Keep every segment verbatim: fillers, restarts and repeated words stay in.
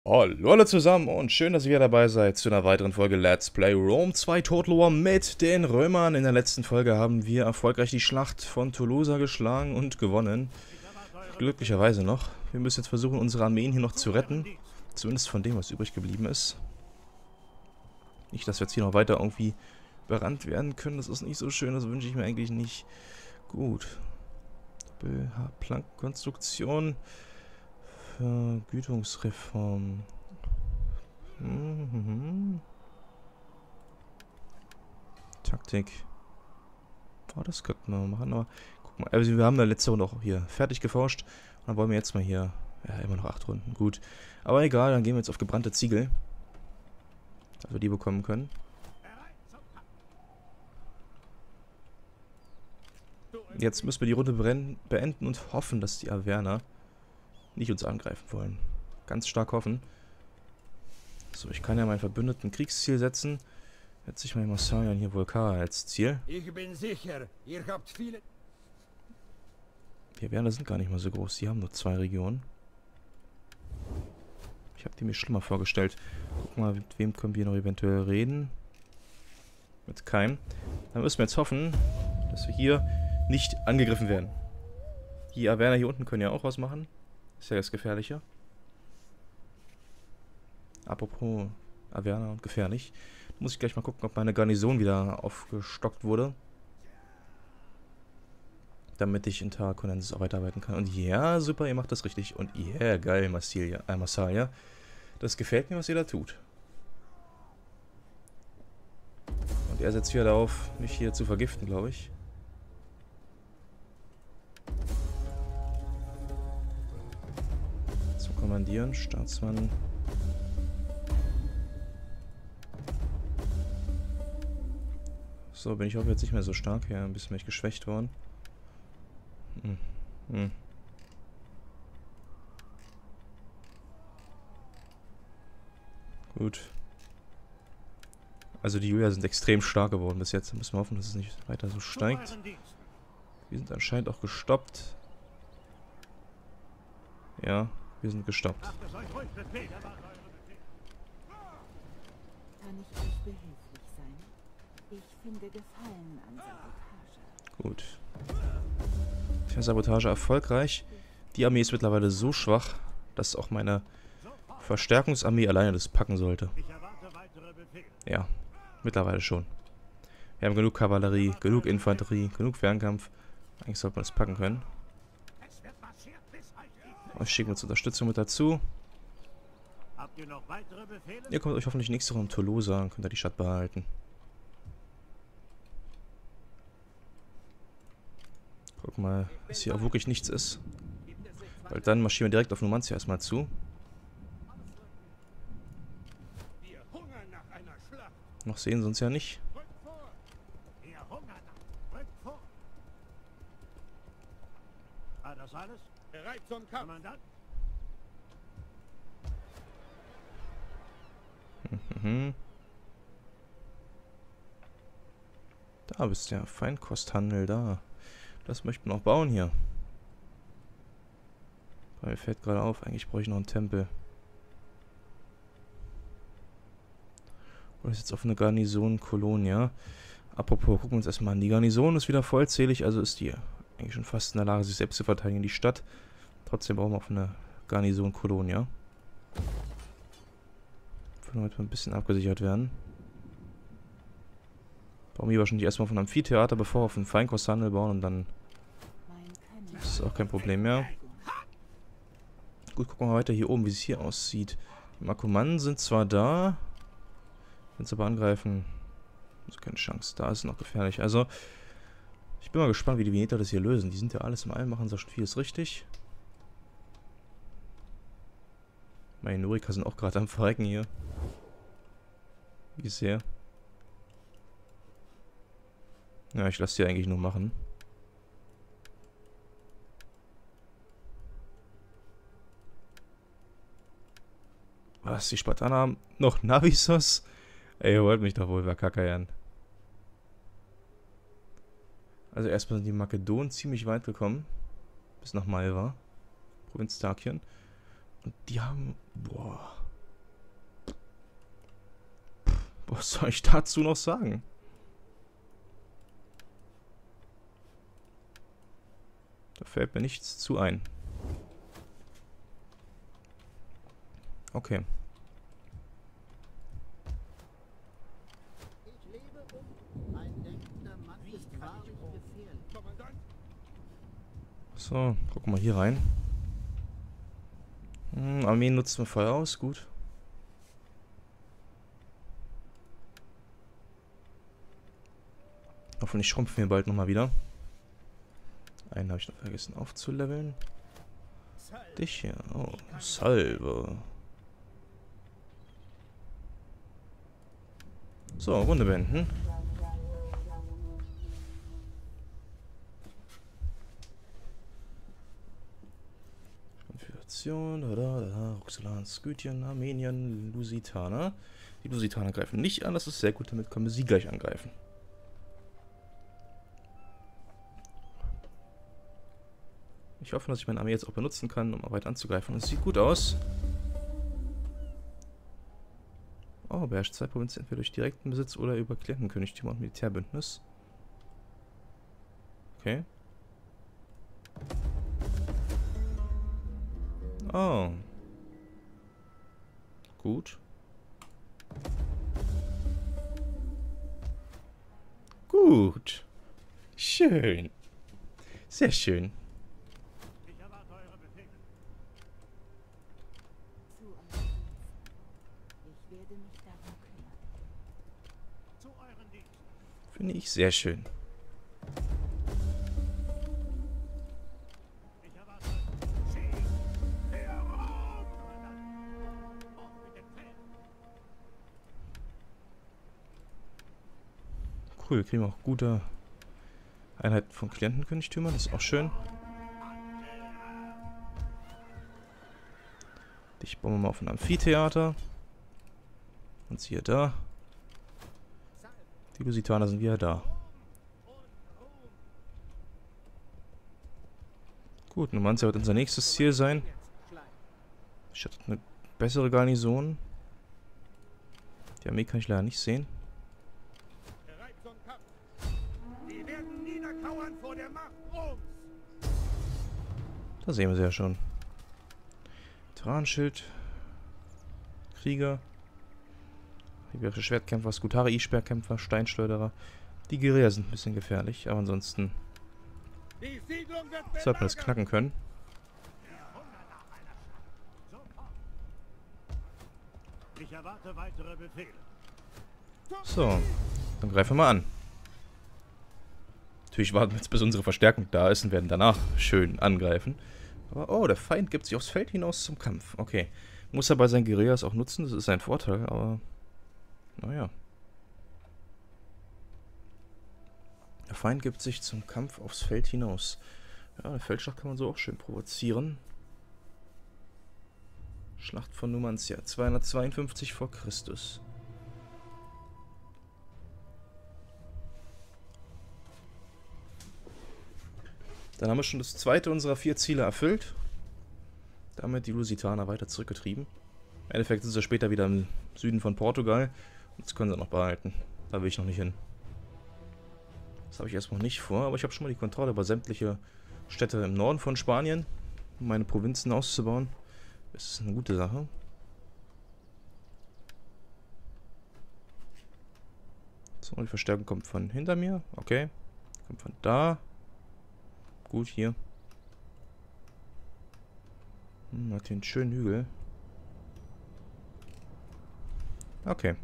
Hallo alle zusammen und schön, dass ihr wieder dabei seid zu einer weiteren Folge Let's Play Rome zwei Total War mit den Römern. In der letzten Folge haben wir erfolgreich die Schlacht von Tolosa geschlagen und gewonnen. Glücklicherweise noch. Wir müssen jetzt versuchen, unsere Armeen hier noch zu retten. Zumindest von dem, was übrig geblieben ist. Nicht, dass wir jetzt hier noch weiter irgendwie berannt werden können. Das ist nicht so schön, das wünsche ich mir eigentlich nicht. Gut. Plankenkonstruktion. Vergütungsreform. Mhm. Taktik. Oh, das könnten wir machen, aber guck mal, also wir haben ja letzte Runde auch hier fertig geforscht. Und dann wollen wir jetzt mal hier. Ja, immer noch acht Runden. Gut. Aber egal, dann gehen wir jetzt auf gebrannte Ziegel. Dass wir die bekommen können. Jetzt müssen wir die Runde beenden und hoffen, dass die Averner nicht uns angreifen wollen. Ganz stark hoffen. So, ich kann ja meinen verbündeten Kriegsziel setzen. Jetzt sich mal Massalian hier Volkar als Ziel. Ich bin sicher, ihr habt viele... Die Averner sind gar nicht mal so groß. Die haben nur zwei Regionen. Ich habe die mir schlimmer vorgestellt. Guck mal, mit wem können wir noch eventuell reden. Mit keinem. Dann müssen wir jetzt hoffen, dass wir hier nicht angegriffen werden. Die Averner hier unten können ja auch was machen. Ist ja das Gefährliche. Apropos Averner und gefährlich. Muss ich gleich mal gucken, ob meine Garnison wieder aufgestockt wurde. Damit ich in Tarraconensis auch weiterarbeiten kann. Und ja, super, ihr macht das richtig. Und ja, yeah, geil, Massilia, äh, Massalia. Das gefällt mir, was ihr da tut. Und er setzt wieder darauf, mich hier zu vergiften, glaube ich. Zu kommandieren, Staatsmann. So, bin ich auch jetzt nicht mehr so stark. Ja, ein bisschen bin ich geschwächt worden. Hm. Hm. Gut. Also die Julier sind extrem stark geworden bis jetzt. Da müssen wir hoffen, dass es nicht weiter so steigt. Wir sind anscheinend auch gestoppt. Ja, wir sind gestoppt. Kann ich euch behilflich sein? Ich finde Gefallen an Sabotage. Gut. Für Sabotage erfolgreich. Die Armee ist mittlerweile so schwach, dass auch meine Verstärkungsarmee alleine das packen sollte. Ja, mittlerweile schon. Wir haben genug Kavallerie, genug Infanterie, genug Fernkampf. Eigentlich sollte man das packen können. Ich schicke uns Unterstützung mit dazu. Ihr kommt euch hoffentlich nächste Woche um Tolosa und könnt ihr die Stadt behalten. Guck mal, dass hier auch wirklich nichts ist. Weil dann marschieren wir direkt auf Numantia erstmal zu. Noch sehen sie uns ja nicht. Das alles? Bereit zum Kampf. Mhm. Da bist du ja. Feinkosthandel, da. Das möchten wir noch bauen hier. Aber mir fällt gerade auf, eigentlich brauche ich noch einen Tempel. Oder ist jetzt auf eine Garnison Kolonia. Apropos, gucken wir uns erstmal an. Die Garnison ist wieder vollzählig, also ist die eigentlich schon fast in der Lage, sich selbst zu verteidigen, die Stadt. Trotzdem brauchen wir auf eine Garnison Kolonia. Können wir heute ein bisschen abgesichert werden. Bauen wir wahrscheinlich erstmal von einem Amphitheater, bevor wir auf einen Feinkosthandel bauen und dann ist auch kein Problem mehr. Gut, gucken wir mal weiter hier oben, wie es hier aussieht. Die Markomannen sind zwar da, wenn sie aber angreifen, ist keine Chance. Da ist es noch gefährlich. Also, ich bin mal gespannt, wie die Veneter das hier lösen. Die sind ja alles im Allem, machen so schon vieles richtig. Meine Nurika sind auch gerade am Verrecken hier. Wie sehr. Ja, ich lasse die eigentlich nur machen. Was, die Spartaner haben noch Navisos? Ey, ihr wollt mich doch wohl verkackern. Also erstmal sind die Makedonen ziemlich weit gekommen. Bis nach Malva. Provinz Thrakien. Und die haben... Boah. Was soll ich dazu noch sagen? Da fällt mir nichts zu ein. Okay. Ich lebe um. Ein denkender Mann ist wahrlich gefährlich. Kommandant, So, gucken wir hier rein. Hm, Armee nutzen wir Feuer aus, gut. Hoffentlich schrumpfen wir bald nochmal wieder. Einen habe ich noch vergessen aufzuleveln. Dich hier. Oh, Salve. So, Runde beenden. Konfiguration, da, da, da, Roxelan, Skythien, Armenien, Lusitaner. Die Lusitaner greifen nicht an, das ist sehr gut, damit können wir sie gleich angreifen. Ich hoffe, dass ich meine Armee jetzt auch benutzen kann, um weiter anzugreifen. Es sieht gut aus. Oh, beherrscht zwei Provinzen entweder durch direkten Besitz oder über Klientenkönigtümer und Militärbündnis. Okay. Oh. Gut. Gut. Schön. Sehr schön. ich erwarte eure Befehle. Zu euren Diensten. Ich werde mich darum kümmern. Zu euren Diensten. Finde ich sehr schön. Ich erwarte. Sieg für Rom! Auf mit dem Feld! Cool, kriegen wir auch gute Einheiten von Klientenkönigtümern, das ist auch schön. Dich bauen wir mal auf ein Amphitheater. Und siehe da. Die Lusitaner sind wieder da. Gut, Numantia wird unser nächstes Ziel sein. Ich hatte eine bessere Garnison. Die Armee kann ich leider nicht sehen. Bereit zum Kampf. Wir werden niederkauern vor der Macht Roms. Da sehen wir sie ja schon. Tyrannenschild. Krieger. Iberische Schwertkämpfer, Skutari-Speerkämpfer, Steinschleuderer. Die Guerilla sind ein bisschen gefährlich, aber ansonsten Die Siedlung wird sollte man das knacken können. Ich erwarte weitere Befehle. So, dann greifen wir mal an. Natürlich warten wir jetzt, bis unsere Verstärkung da ist und werden danach schön angreifen. Aber oh, der Feind gibt sich aufs Feld hinaus zum Kampf. Okay, muss er bei seinen Guerillas auch nutzen, das ist sein Vorteil, aber naja. Der Feind gibt sich zum Kampf aufs Feld hinaus. Ja, eine Feldschlacht kann man so auch schön provozieren. Schlacht von Numantia, zweihundertzweiundfünfzig vor Christus. Dann haben wir schon das zweite unserer vier Ziele erfüllt. Damit die Lusitaner weiter zurückgetrieben. Im Endeffekt sind sie später wieder im Süden von Portugal. Und das können sie noch behalten. Da will ich noch nicht hin. Das habe ich erstmal nicht vor, aber ich habe schon mal die Kontrolle über sämtliche Städte im Norden von Spanien, um meine Provinzen auszubauen. Das ist eine gute Sache. So, die Verstärkung kommt von hinter mir. Okay. Kommt von da. Gut, hier. Hm, hat hier einen schönen Hügel. Okay.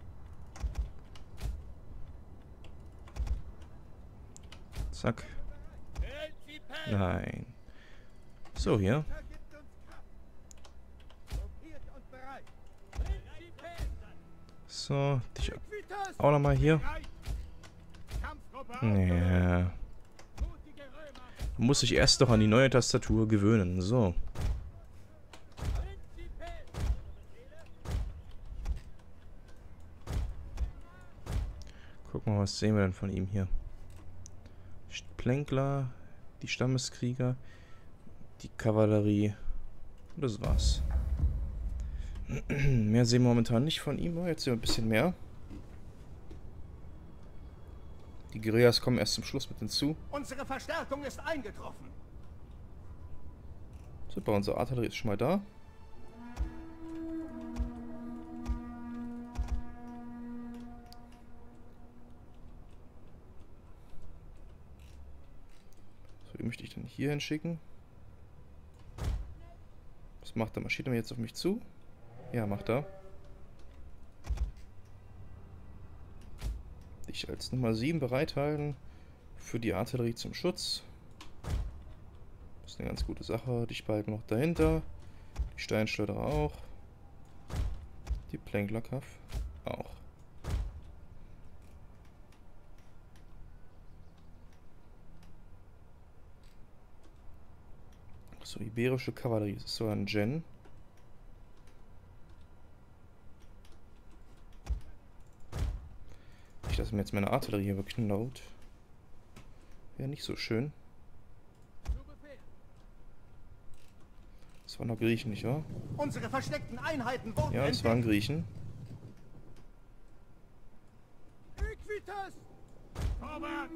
Zack. Nein. So, hier. So, dich auch nochmal hier. Ja. Man muss sich erst doch an die neue Tastatur gewöhnen. So. Gucken wir mal, was sehen wir denn von ihm hier? Plänkler, die Stammeskrieger, die Kavallerie. Und das war's. Mehr sehen wir momentan nicht von ihm, aber jetzt sehen wir ein bisschen mehr. Die Guerillas kommen erst zum Schluss mit hinzu. Unsere Verstärkung ist eingetroffen. Super, unsere Artillerie ist schon mal da. So, wie möchte ich denn hier hinschicken? Was macht der? Marschiert er mir jetzt auf mich zu? Ja, macht er. Ich als Nummer sieben bereithalten für die Artillerie zum Schutz. Das ist eine ganz gute Sache. Die Spalten noch dahinter. Die Steinschleuderer auch. Die Plänklerkaff auch. So, iberische Kavallerie. Das ist so ein Gen. Nicht, dass mir jetzt meine Artillerie hier beknaut. Wäre nicht so schön. Das waren noch Griechen, nicht wahr? Unsere versteckten Einheiten wurden Ja, das waren Griechen. Equitas! Vorwärts!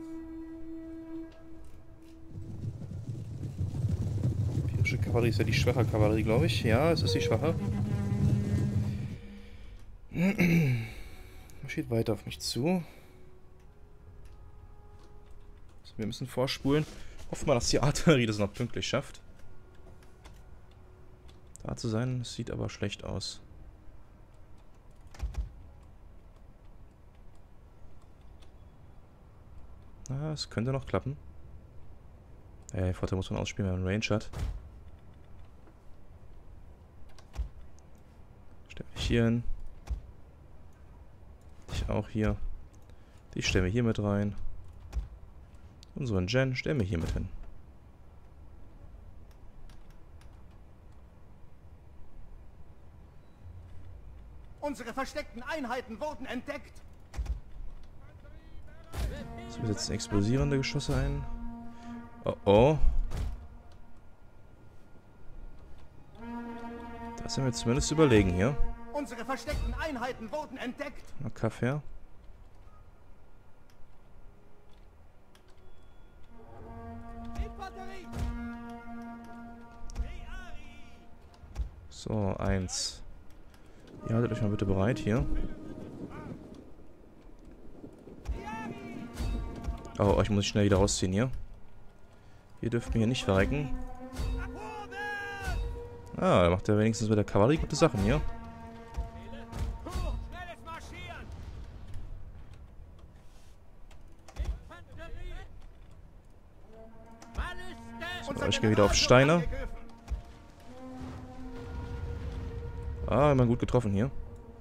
Iberische Kavallerie ist ja die schwache Kavallerie, glaube ich. Ja, es ist die schwache. Marschiert weiter auf mich zu. So, wir müssen vorspulen. Hoffen wir, dass die Artillerie das noch pünktlich schafft. Da zu sein, sieht aber schlecht aus. Na, es könnte noch klappen. Ja, den Vorteil muss man ausspielen, wenn man Range hat. Stellen wir hier hin. Ich auch hier. Die stellen wir hier mit rein. Und so einen Gen stellen wir hier mit hin. Unsere versteckten Einheiten wurden entdeckt. So, wir setzen explosierende Geschosse ein. Oh oh. Da sind wir zumindest überlegen hier. Unsere versteckten Einheiten wurden entdeckt. Mal Kaffee her. Infanterie! So, eins. Ihr haltet euch mal bitte bereit hier. Oh, euch muss ich schnell wieder rausziehen hier. Ihr dürft mir hier nicht verrecken. Ah, da macht er wenigstens mit der Kavallerie gute Sachen hier. So, ich gehe wieder auf Steine. Ah, immer gut getroffen hier.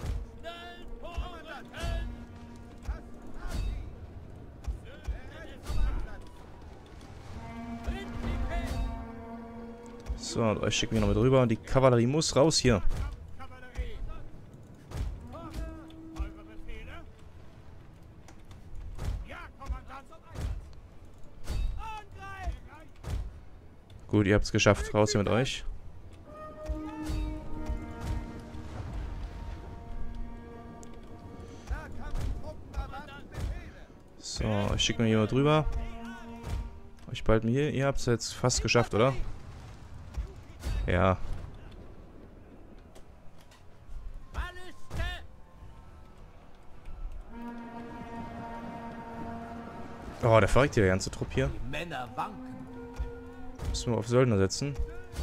So, und euch schicken wir noch mit rüber. Die Kavallerie muss raus hier. Gut, ihr habt es geschafft. Raus hier mit euch. So, ich schicke mir hier mal drüber. Euch bald mir hier. Ihr habt es jetzt fast geschafft, oder? Ja. Oh, der verreckt hier, der ganze Trupp hier. Männer wanken. Müssen wir auf Söldner setzen.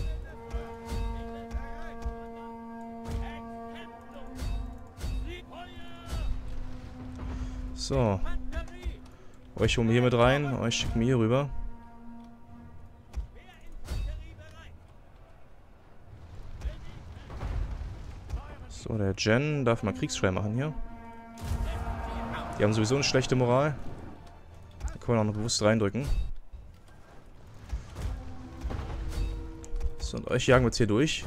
So. Euch holen wir hier mit rein. Euch schicken wir hier rüber. So, der Gen darf mal Kriegsschrei machen hier. Die haben sowieso eine schlechte Moral. Da können wir auch noch bewusst reindrücken. So, und euch jagen wir jetzt hier durch.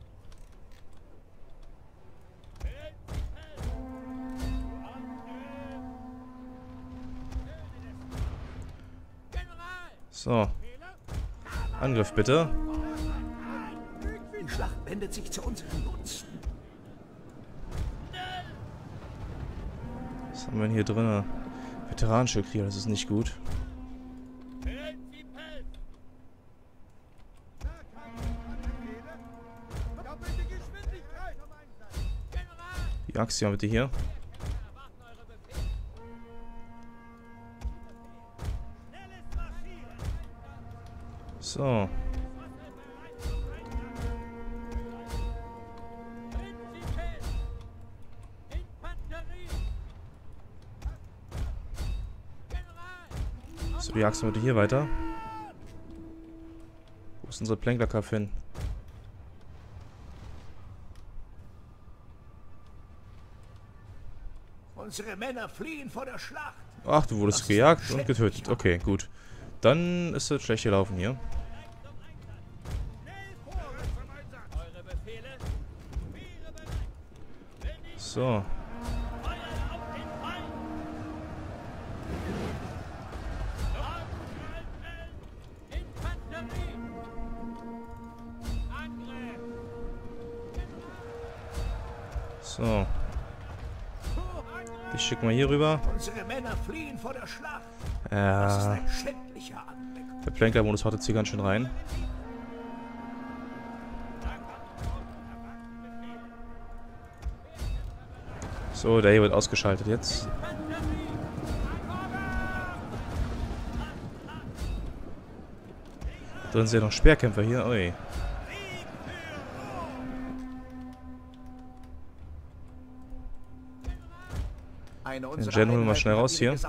So. Angriff bitte. Die Schlacht wendet sich zu unseren Gunsten. Was haben wir denn hier drin? Veteranenschildkrieger, das ist nicht gut. Die Axt ja bitte hier. So. So, die Axt bitte hier weiter. Wo ist unsere Plänklerkaff hin? Unsere Männer fliehen vor der Schlacht. Ach, du wurdest gejagt und getötet. Okay, gut. Dann ist es schlecht gelaufen hier. So. So. Ich schicke mal hier rüber. Unsere Männer fliehen vor der Schlacht. Ja. Das ist ein schändlicher Anblick. Der Plänkler-Modus haut jetzt hier ganz schön rein. So, der hier wird ausgeschaltet jetzt. Drin sind ja noch Speerkämpfer hier. Ui. Den Gen holen wir mal schnell raus hier.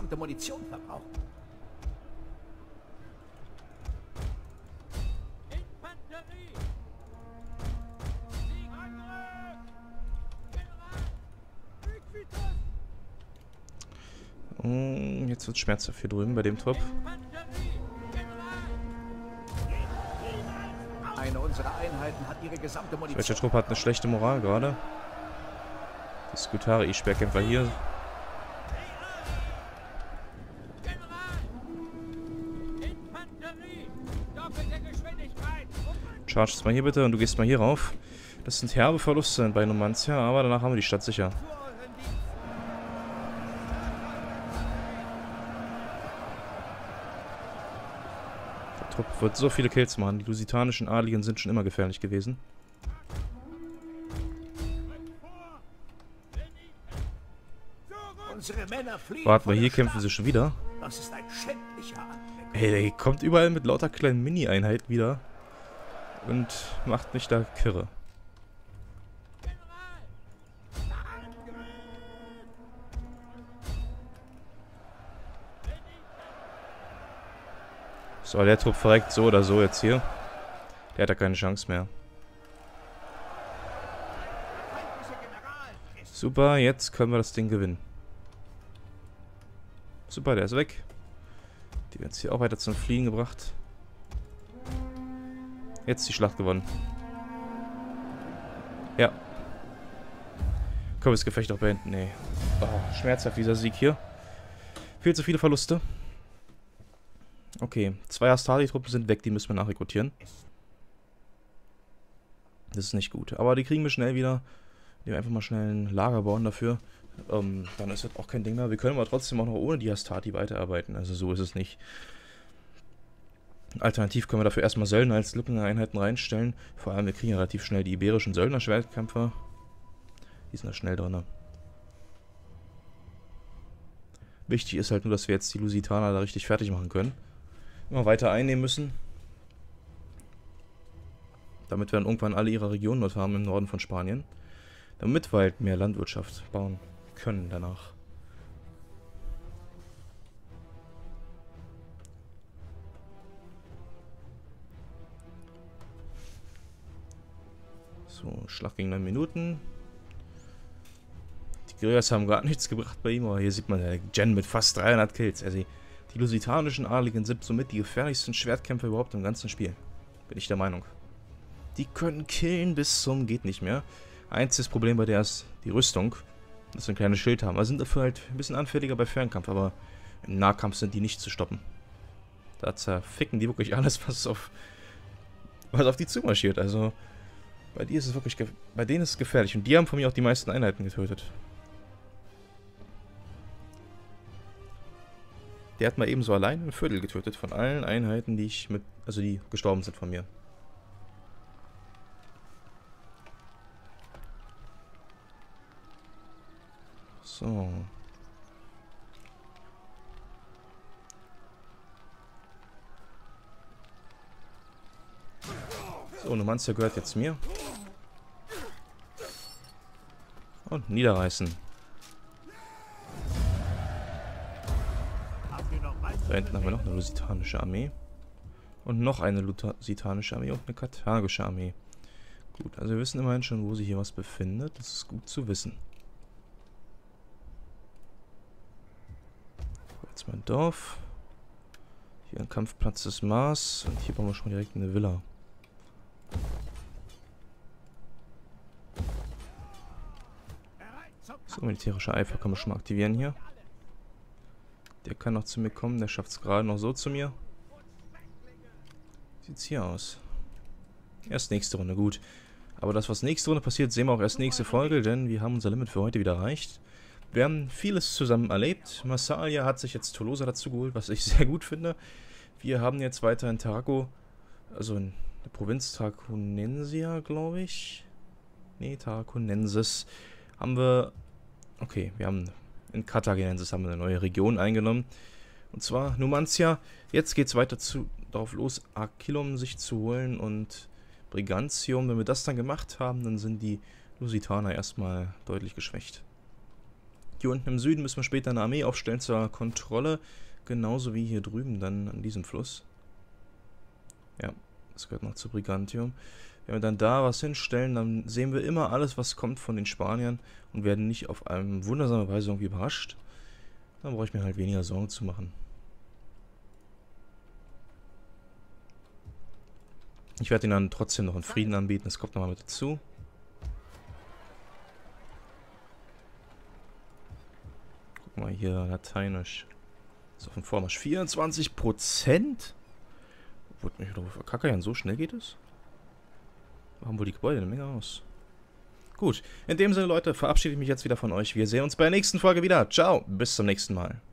Und jetzt wird es schmerzhaft hier drüben bei dem Trupp. Eine unserer Einheiten hat ihre gesamte Munition. Welcher Trupp hat eine schlechte Moral gerade? Die Skutari-Speerkämpfer hier. Charge mal hier bitte und du gehst mal hier rauf. Das sind herbe Verluste bei Numantia, aber danach haben wir die Stadt sicher. Der Trupp wird so viele Kills machen. Die lusitanischen Adligen sind schon immer gefährlich gewesen. Warten wir, hier kämpfen sie schon wieder. Das ist ein schändlicher Anblick. Ey, der kommt überall mit lauter kleinen Mini-Einheiten wieder. Und macht mich da kirre. So, der Trupp verreckt so oder so jetzt hier. Der hat da keine Chance mehr. Super, jetzt können wir das Ding gewinnen. Super, der ist weg. Die werden jetzt hier auch weiter zum Fliegen gebracht. Jetzt die Schlacht gewonnen. Ja. Können wir das Gefecht auch beenden? Nee. Oh, schmerzhaft dieser Sieg hier. Viel zu viele Verluste. Okay, zwei Astali-Truppen sind weg, die müssen wir nachrekrutieren. Das ist nicht gut. Aber die kriegen wir schnell wieder. Nehmen einfach mal schnell ein Lager bauen dafür. Ähm, dann ist das auch kein Ding mehr. Wir können aber trotzdem auch noch ohne die Astati weiterarbeiten. Also so ist es nicht. Alternativ können wir dafür erstmal Söldner als Lückeneinheiten reinstellen. Vor allem, wir kriegen ja relativ schnell die iberischen Söldner-Schwertkämpfer. Die sind da schnell drin. Wichtig ist halt nur, dass wir jetzt die Lusitaner da richtig fertig machen können. Immer weiter einnehmen müssen. Damit wir dann irgendwann alle ihre Regionen dort haben im Norden von Spanien. Damit wir halt mehr Landwirtschaft bauen können danach. So, Schlag gegen neun Minuten. Die Guerillas haben gar nichts gebracht bei ihm, aber hier sieht man der Gen mit fast dreihundert Kills. Also die lusitanischen Adligen sind somit die gefährlichsten Schwertkämpfer überhaupt im ganzen Spiel. Bin ich der Meinung. Die können killen bis zum geht nicht mehr. Einziges Problem bei der ist die Rüstung, dass sie ein kleines Schild haben. Also sind dafür halt ein bisschen anfälliger bei Fernkampf, aber im Nahkampf sind die nicht zu stoppen. Da zerficken die wirklich alles, was auf, was auf die zumarschiert. Also bei, die ist es wirklich, bei denen ist es gefährlich. Und die haben von mir auch die meisten Einheiten getötet. Der hat mal eben so allein ein Viertel getötet von allen Einheiten, die ich mit, also die gestorben sind von mir. So. So, Numancia gehört jetzt mir. Und niederreißen. Da hinten haben wir noch eine lusitanische Armee. Und noch eine lusitanische Armee und eine karthagische Armee. Gut, also wir wissen immerhin schon, wo sich hier was befindet. Das ist gut zu wissen. Jetzt mein Dorf. Hier ein Kampfplatz des Mars. Und hier bauen wir schon direkt eine Villa. So, militärischer Eifer kann man schon mal aktivieren hier. Der kann noch zu mir kommen. Der schafft es gerade noch so zu mir. Sieht's hier aus. Erst nächste Runde, gut. Aber das, was nächste Runde passiert, sehen wir auch erst nächste Folge, denn wir haben unser Limit für heute wieder erreicht. Wir haben vieles zusammen erlebt. Massalia hat sich jetzt Tolosa dazu geholt, was ich sehr gut finde. Wir haben jetzt weiter in Tarraco, also in der Provinz Tarraconensia, glaube ich. Ne, Tarraconensis. Haben wir, okay, wir haben in Carthaginensis haben wir eine neue Region eingenommen. Und zwar Numancia. Jetzt geht es weiter zu, darauf los, Aquilum sich zu holen und Brigantium. Wenn wir das dann gemacht haben, dann sind die Lusitaner erstmal deutlich geschwächt. Hier unten im Süden müssen wir später eine Armee aufstellen zur Kontrolle. Genauso wie hier drüben dann an diesem Fluss. Ja, das gehört noch zu Brigantium. Wenn wir dann da was hinstellen, dann sehen wir immer alles, was kommt von den Spaniern und werden nicht auf eine wundersame Weise irgendwie überrascht. Dann brauche ich mir halt weniger Sorgen zu machen. Ich werde ihnen dann trotzdem noch einen Frieden anbieten, das kommt nochmal mit dazu. Guck mal hier, Lateinisch. Ist auf dem Vormarsch. vierundzwanzig Prozent? Wurde mich doch verkackern, so schnell geht es? Machen wohl die Gebäude eine Menge aus. Gut, in dem Sinne, Leute, verabschiede ich mich jetzt wieder von euch. Wir sehen uns bei der nächsten Folge wieder. Ciao, bis zum nächsten Mal.